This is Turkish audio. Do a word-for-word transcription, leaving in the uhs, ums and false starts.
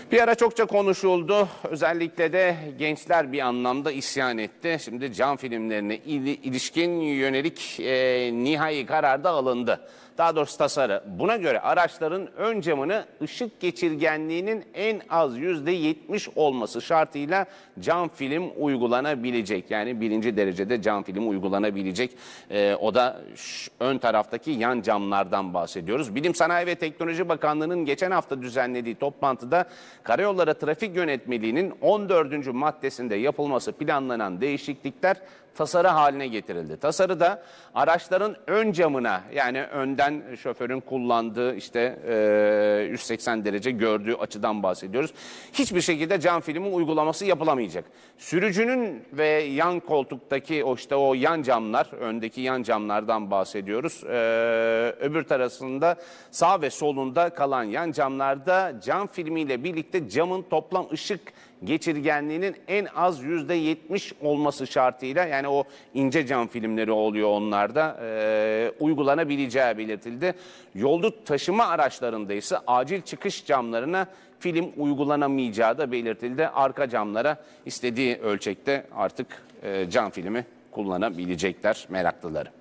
Bir ara çokça konuşuldu. Özellikle de gençler bir anlamda isyan etti. Şimdi cam filmlerine il ilişkin yönelik e, nihai karar da alındı. Daha doğrusu tasarı. Buna göre araçların ön camını ışık geçirgenliğinin en az yüzde yetmiş olması şartıyla cam film uygulanabilecek. Yani birinci derecede cam film uygulanabilecek. E, o da ön taraftaki yan camlardan bahsediyoruz. Bilim Sanayi ve Teknoloji Bakanlığı'nın geçen hafta düzenlediği toplantıda Karayolları Trafik Yönetmeliği'nin on dördüncü maddesinde yapılması planlanan değişiklikler tasarı haline getirildi. Tasarıda araçların ön camına, yani önden şoförün kullandığı işte e, yüz seksen derece gördüğü açıdan bahsediyoruz. Hiçbir şekilde cam filmi uygulaması yapılamayacak. Sürücünün ve yan koltuktaki o işte o yan camlar, öndeki yan camlardan bahsediyoruz. E, öbür tarafında sağ ve solunda kalan yan camlarda cam filmiyle birlikte camın toplam ışık geçirgenliğinin en az yüzde yetmiş olması şartıyla, yani o ince cam filmleri oluyor onlarda, e, uygulanabileceği belirtildi. Yolcu taşıma araçlarında ise acil çıkış camlarına film uygulanamayacağı da belirtildi. Arka camlara istediği ölçekte artık e, cam filmi kullanabilecekler meraklıları.